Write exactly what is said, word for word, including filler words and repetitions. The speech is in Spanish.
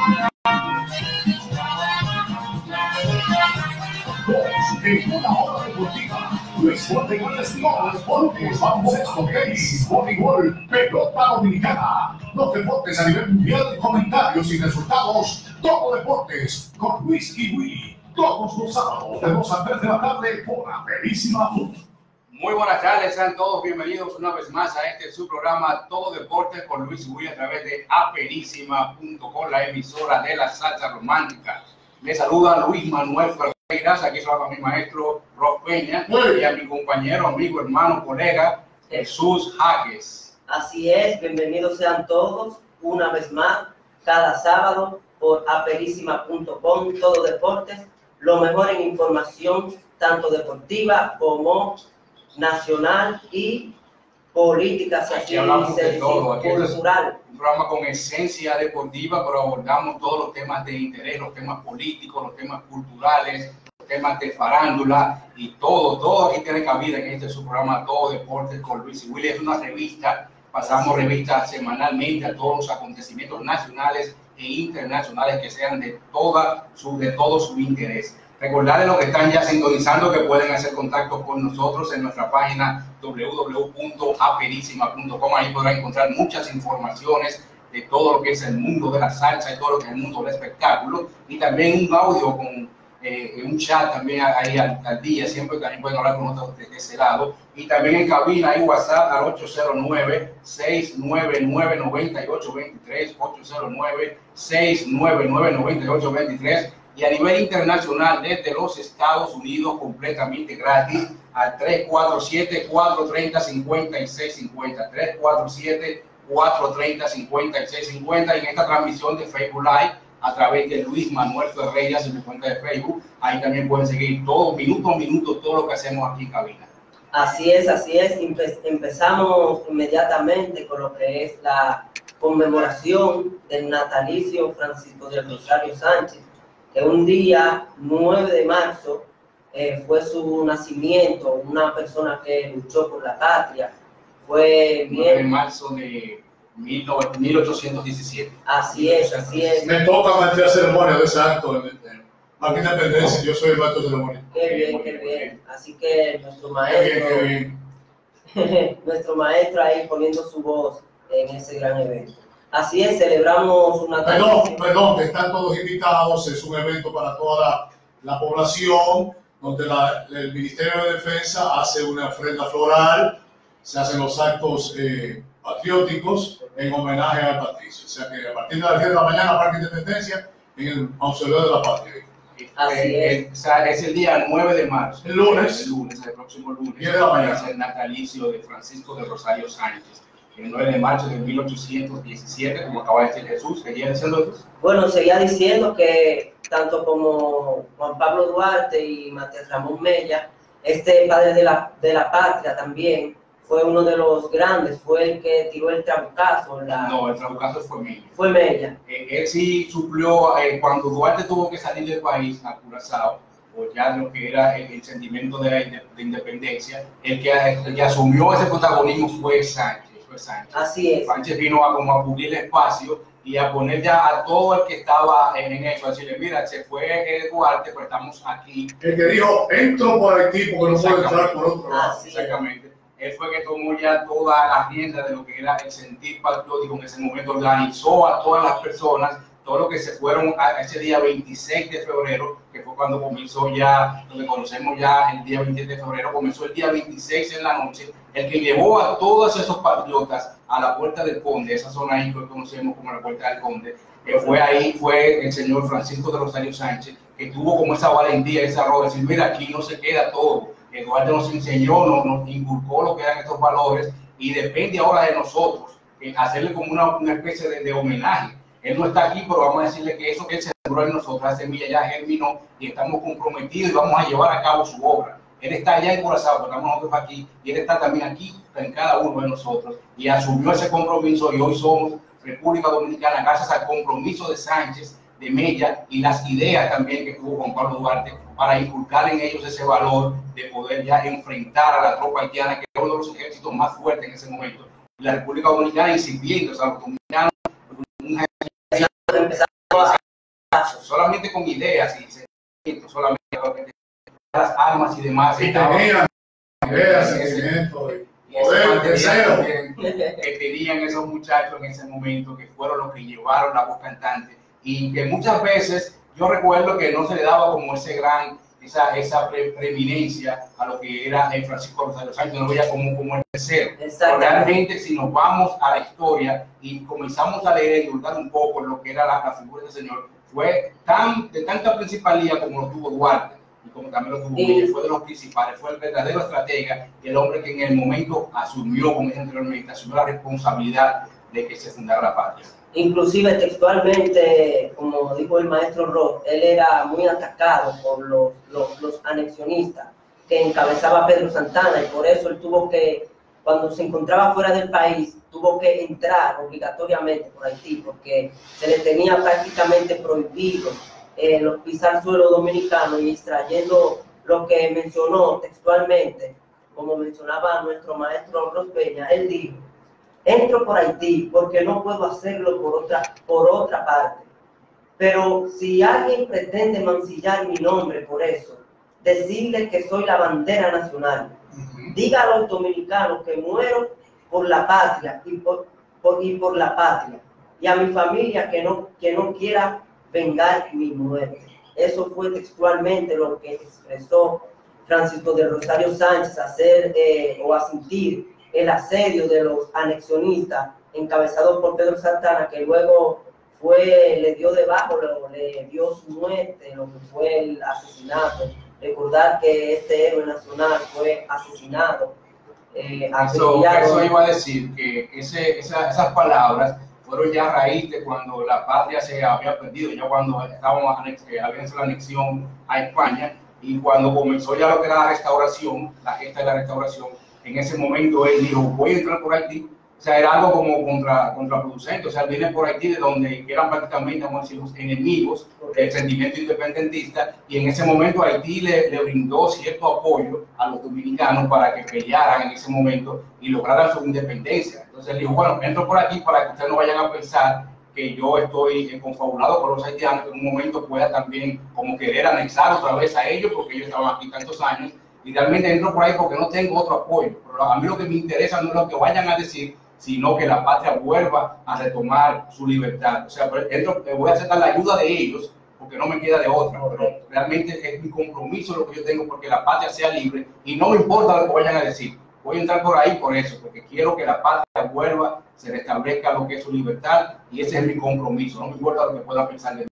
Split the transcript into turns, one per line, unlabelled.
En una hora deportiva, Luis Fuerte Grandes Ligas, deportes, baloncesto, tenis, voleibol, pelota dominicana, los deportes a nivel mundial, comentarios y resultados, todo deportes, con Luis y Willy, todos los sábados de dos a tres de la tarde por Aperísima.
Muy buenas tardes, sean todos bienvenidos una vez más a este su programa Todo Deportes con Luis y Willy a través de aperísima punto com, la emisora de la salsa romántica. Les saluda Luis Manuel Ferreira, aquí soy a mi maestro Rob Peña y a mi compañero, amigo, hermano, colega Jesús Jaques.
Así es, bienvenidos sean todos una vez más, cada sábado por aperísima punto com, Todo Deportes, lo mejor en información tanto deportiva como nacional y política,
aquí hablamos de todo, aquí
cultural.
Es un programa con esencia deportiva, pero abordamos todos los temas de interés, los temas políticos, los temas culturales, los temas de farándula y todo, todo aquí tiene cabida en este su programa Todo Deportes con Luis y Willy. Es una revista, pasamos revistas semanalmente a todos los acontecimientos nacionales e internacionales que sean de, toda su, de todo su interés. Recordarles a los que están ya sintonizando que pueden hacer contacto con nosotros en nuestra página doble u doble u doble u punto aperísima punto com. Ahí podrán encontrar muchas informaciones de todo lo que es el mundo de la salsa y todo lo que es el mundo del espectáculo. Y también un audio con eh, un chat también ahí al, al día. Siempre también pueden hablar con nosotros desde ese lado. Y también en cabina hay WhatsApp al ocho cero nueve, seis nueve nueve, nueve ocho dos tres, ocho cero nueve, seis nueve nueve, nueve ocho dos tres. Y a nivel internacional desde los Estados Unidos completamente gratis al tres cuatro siete, cuatro tres cero, cinco seis cinco cero, tres cuatro siete, cuatro tres cero, cinco seis cinco cero. Y en esta transmisión de Facebook Live a través de Luis Manuel Ferreira en mi cuenta de Facebook, ahí también pueden seguir todo, minuto a minuto, todo lo que hacemos aquí en cabina.
Así es, así es. Empe empezamos inmediatamente con lo que es la conmemoración del natalicio Francisco del Rosario Sánchez, que un día nueve de marzo eh, fue su nacimiento, una persona que luchó por la patria. Fue bien.
nueve de marzo de mil ochocientos diecisiete.
Así es, así es.
Me toca maestría ceremonia de ese acto de la independencia. Yo soy el maestro de ceremonia.
Qué bien, qué bien. Así que nuestro maestro, qué bien, qué bien. nuestro maestro ahí poniendo su voz en ese gran evento. Así es, celebramos una...
Perdón, perdón, que están todos invitados, es un evento para toda la, la población, donde la, el Ministerio de Defensa hace una ofrenda floral, se hacen los actos eh, patrióticos en homenaje al patricio. O sea que a partir de las diez de la mañana, Parque Independencia, en el Mausoleo de la Patria.
Así
es. O sea, es el día nueve de marzo.
El lunes.
El lunes, el próximo lunes.
diez de la mañana.
Es el natalicio de Francisco de Rosario Sánchez. El nueve de marzo de mil ochocientos diecisiete, como acaba de decir Jesús, ¿quería diciendo eso?
Bueno, seguía diciendo que tanto como Juan Pablo Duarte y Matías Ramón Mella, este padre de la, de la patria también fue uno de los grandes, fue el que tiró el trabucazo. La...
No, el trabucazo fue Mella.
Fue Mella.
Eh, él sí suplió, eh, cuando Duarte tuvo que salir del país, a Curazao, o ya lo que era el, el sentimiento de, la, de, de independencia, el que, el que asumió ese protagonismo fue Sánchez. Sánchez.
Así es.
Sánchez vino a como a cubrir el espacio y a poner ya a todo el que estaba en, en eso, a decirle, mira, se fue eh, Duarte, pero estamos aquí.
El que dijo, entro por aquí porque no puedo entrar por otro lado.
Así
Exactamente. Es. Él fue que tomó ya toda la rienda de lo que era el sentir patriótico en ese momento, organizó a todas las personas, todos los que se fueron a ese día veintiséis de febrero, que fue cuando comenzó ya, lo que conocemos ya el día veintisiete de febrero, comenzó el día veintiséis en la noche, el que llevó a todos esos patriotas a la Puerta del Conde, esa zona ahí que conocemos como la Puerta del Conde, que fue ahí, fue el señor Francisco de Rosario Sánchez, que tuvo como esa valentía, esa arrogancia, decir, mira, aquí no se queda todo, Eduardo nos enseñó, nos, nos inculcó lo que eran estos valores, y depende ahora de nosotros, eh, hacerle como una, una especie de, de homenaje. Él no está aquí, pero vamos a decirle que eso que él sembró en nosotros, la semilla ya germinó y estamos comprometidos y vamos a llevar a cabo su obra. Él está allá en Curazao, pero estamos nosotros aquí, y él está también aquí en cada uno de nosotros, y asumió ese compromiso, y hoy somos República Dominicana gracias al compromiso de Sánchez, de Mella, y las ideas también que tuvo Juan Pablo Duarte para inculcar en ellos ese valor de poder ya enfrentar a la tropa haitiana, que era uno de los ejércitos más fuertes en ese momento. La República Dominicana incipiente, o sea, los dominicanos, un
empezamos a,
solamente con ideas y sentimientos, solamente las armas y demás.
Y tenían ideas, sentimientos, poder, deseo.
Que tenían esos muchachos en ese momento, que fueron los que llevaron la voz cantante, y que muchas veces yo recuerdo que no se le daba como ese gran, esa, esa pre preeminencia a lo que era el Francisco Rosario Sánchez, no lo veía como, como el tercero. Pero realmente, si nos vamos a la historia y comenzamos a leer y divulgar un poco lo que era la, la figura del señor, fue tan, de tanta principalía como lo tuvo Duarte y como también lo tuvo Villa, fue de los principales, fue el verdadero estratega y el hombre que en el momento asumió, como dije anteriormente, asumió la responsabilidad de que se fundara la patria.
Inclusive textualmente, como dijo el maestro Roth, él era muy atacado por los, los, los anexionistas que encabezaba Pedro Santana, y por eso él tuvo que, cuando se encontraba fuera del país, tuvo que entrar obligatoriamente por Haití, porque se le tenía prácticamente prohibido eh, los pisar suelo dominicano, y extrayendo lo que mencionó textualmente, como mencionaba nuestro maestro Roth Peña, él dijo: entro por Haití porque no puedo hacerlo por otra, por otra parte. Pero si alguien pretende mancillar mi nombre por eso, decirle que soy la bandera nacional. Uh-huh. Diga a los dominicanos que muero por la patria y por, por, y por la patria. Y a mi familia que no, que no quiera vengar mi muerte. Eso fue textualmente lo que expresó Francisco del Rosario Sánchez, hacer eh, o asentir el asedio de los anexionistas encabezados por Pedro Santana, que luego fue, le dio debajo, le, le dio su muerte, lo que fue el asesinato. Recordar que este héroe nacional fue asesinado. Eh,
eso, eso iba a decir, que ese, esa, esas palabras fueron ya a raíz de cuando la patria se había perdido, ya cuando estábamos anex, eh, había hecho la anexión a España, y cuando comenzó ya lo que era la restauración, la gesta de la restauración. En ese momento él dijo: voy a entrar por Haití. O sea, era algo como contra, contraproducente. O sea, él viene por Haití, de donde eran prácticamente, vamos a decir, los enemigos del sentimiento independentista, y en ese momento Haití le, le brindó cierto apoyo a los dominicanos para que pelearan en ese momento y lograran su independencia. Entonces él dijo: bueno, entro por aquí para que ustedes no vayan a pensar que yo estoy confabulado con los haitianos, que en un momento pueda también como querer anexar otra vez a ellos, porque ellos estaban aquí tantos años. Y realmente entro por ahí porque no tengo otro apoyo. Pero a mí lo que me interesa no es lo que vayan a decir, sino que la patria vuelva a retomar su libertad. O sea, entro, voy a aceptar la ayuda de ellos porque no me queda de otra. Pero realmente es mi compromiso lo que yo tengo, porque la patria sea libre, y no me importa lo que vayan a decir. Voy a entrar por ahí por eso, porque quiero que la patria vuelva, se restablezca lo que es su libertad, y ese es mi compromiso. No me importa lo que puedan pensar de mí.